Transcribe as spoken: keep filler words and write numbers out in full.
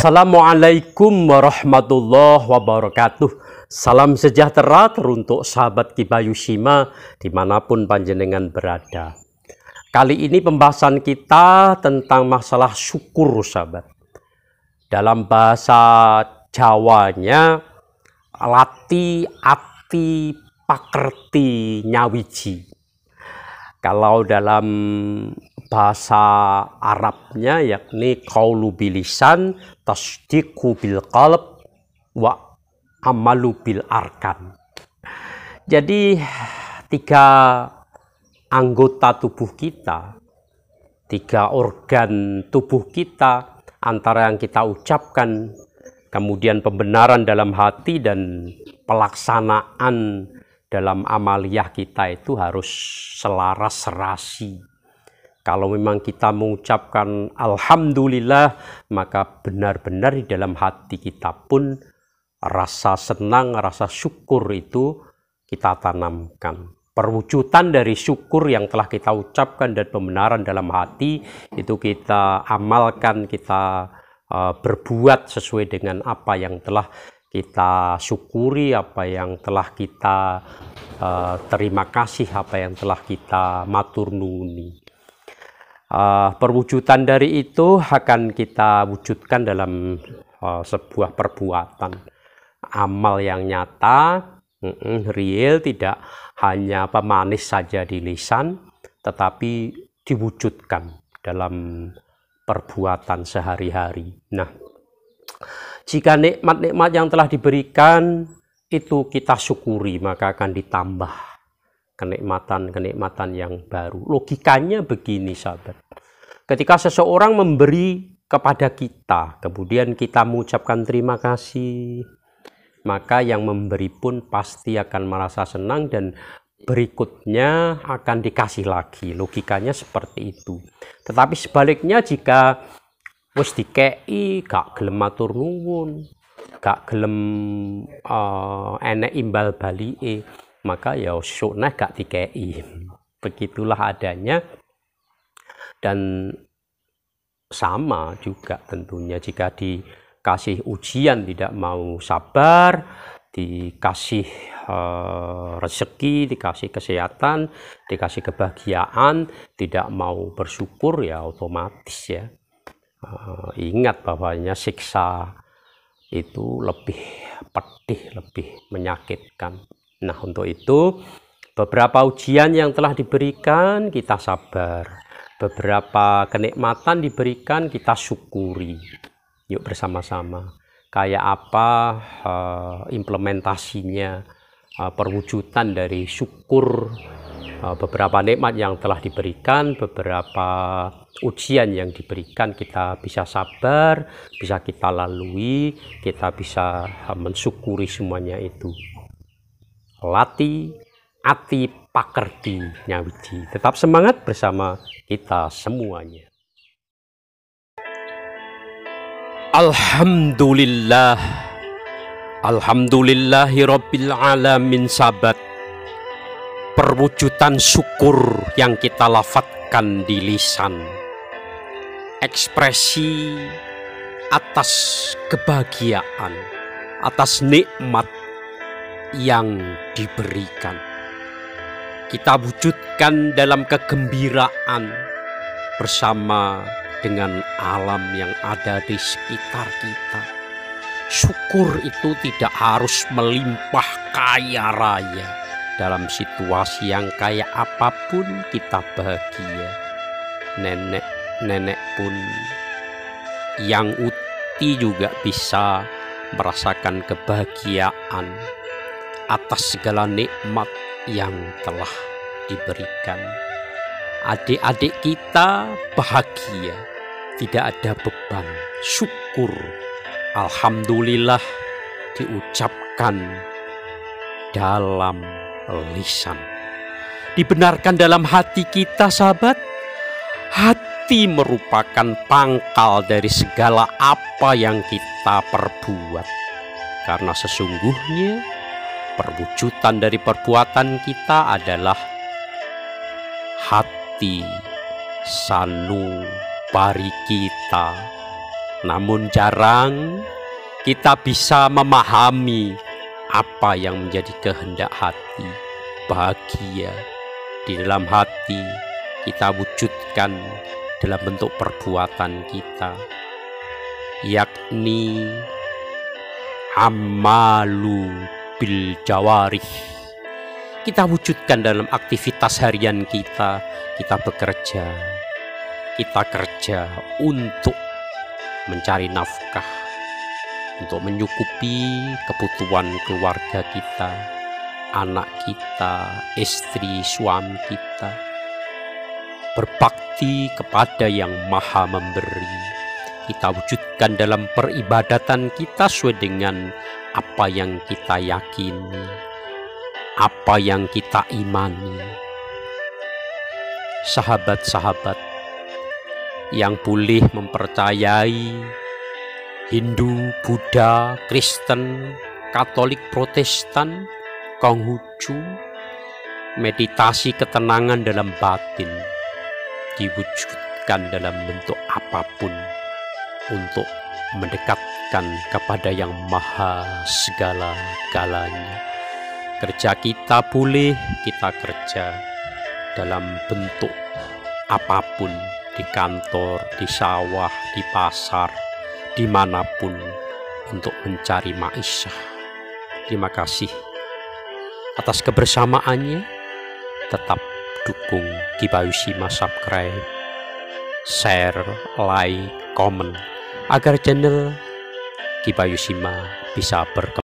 Assalamualaikum warahmatullahi wabarakatuh. Salam sejahtera teruntuk sahabat Kibayushima dimanapun panjenengan berada. Kali ini pembahasan kita tentang masalah syukur, sahabat. Dalam bahasa Jawanya, lati ati pakerti nyawiji. Kalau dalam bahasa Arabnya yakni qaulu bilisan tasdiqu bil qalb wa amalu bil arkan. Jadi tiga anggota tubuh kita, tiga organ tubuh kita, antara yang kita ucapkan, kemudian pembenaran dalam hati dan pelaksanaan dalam amaliyah kita itu harus selaras serasi. Kalau memang kita mengucapkan alhamdulillah, maka benar-benar di dalam hati kita pun rasa senang, rasa syukur itu kita tanamkan. Perwujudan dari syukur yang telah kita ucapkan dan pembenaran dalam hati itu kita amalkan, kita uh, berbuat sesuai dengan apa yang telah kita syukuri, apa yang telah kita uh, terima kasih, apa yang telah kita matur nuwuni. Uh, perwujudan dari itu akan kita wujudkan dalam uh, sebuah perbuatan, amal yang nyata, mm -mm, real, tidak hanya pemanis saja di lisan, tetapi diwujudkan dalam perbuatan sehari-hari. Nah, jika nikmat-nikmat yang telah diberikan itu kita syukuri, maka akan ditambah kenikmatan-kenikmatan yang baru. Logikanya begini, sahabat. Ketika seseorang memberi kepada kita, kemudian kita mengucapkan terima kasih, maka yang memberi pun pasti akan merasa senang dan berikutnya akan dikasih lagi. Logikanya seperti itu. Tetapi sebaliknya, jika wis dikei gak gelem matur nuwun, gak gelem uh, enek imbal balike, maka ya sunah gak dikei. Begitulah adanya. Dan sama juga tentunya jika dikasih ujian tidak mau sabar, dikasih uh, rezeki, dikasih kesehatan, dikasih kebahagiaan, tidak mau bersyukur, ya otomatis ya. Uh, ingat bahwanya siksa itu lebih pedih, lebih menyakitkan. Nah, untuk itu beberapa ujian yang telah diberikan kita sabar, beberapa kenikmatan diberikan kita syukuri. Yuk bersama-sama. Kayak apa uh, implementasinya, uh, perwujudan dari syukur, uh, beberapa nikmat yang telah diberikan, beberapa ujian yang diberikan, kita bisa sabar, bisa kita lalui, kita bisa uh, mensyukuri semuanya itu. Lati ati pakerti nyawiji. Tetap semangat bersama kita semuanya. Alhamdulillah, alhamdulillahi rabbil alamin, sahabat. Perwujudan syukur yang kita lafadzkan di lisan, ekspresi atas kebahagiaan, atas nikmat yang diberikan, kita wujudkan dalam kegembiraan bersama dengan alam yang ada di sekitar kita. Syukur itu tidak harus melimpah kaya raya. Dalam situasi yang kaya apapun kita bahagia. Nenek-nenek pun yang uti juga bisa merasakan kebahagiaan atas segala nikmat yang telah diberikan. Adik-adik kita bahagia, tidak ada beban. Syukur, alhamdulillah diucapkan dalam lisan, dibenarkan dalam hati kita, sahabat. Hati merupakan pangkal dari segala apa yang kita perbuat, karena sesungguhnya perwujudan dari perbuatan kita adalah hati sanu pari kita Namun jarang kita bisa memahami apa yang menjadi kehendak hati. Bahagia di dalam hati kita wujudkan dalam bentuk perbuatan kita, yakni amalu bil jawarih. Kita wujudkan dalam aktivitas harian kita. Kita bekerja, kita kerja untuk mencari nafkah, untuk menyukupi kebutuhan keluarga kita, anak kita, istri, suami kita. Berbakti kepada yang maha memberi. Kita wujudkan dalam peribadatan kita sesuai dengan apa yang kita yakini, apa yang kita imani. Sahabat-sahabat yang boleh mempercayai Hindu, Buddha, Kristen, Katolik, Protestan, Konghucu, meditasi ketenangan dalam batin diwujudkan dalam bentuk apapun untuk mendekatkan kepada yang maha segala-galanya. Kerja kita boleh kita kerja dalam bentuk apapun, di kantor, di sawah, di pasar, dimanapun, untuk mencari ma'isyah. Terima kasih atas kebersamaannya. Tetap dukung Kibayusima, subscribe, share, like, komen, agar channel Kibayusima bisa berkembang.